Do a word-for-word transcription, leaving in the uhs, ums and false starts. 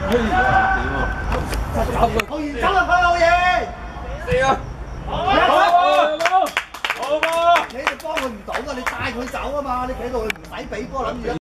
後延走啦，佢後延。四啊！好啊！好啊！你哋幫佢唔到噶，你帶佢走啊嘛！你企度佢唔使俾波諗住。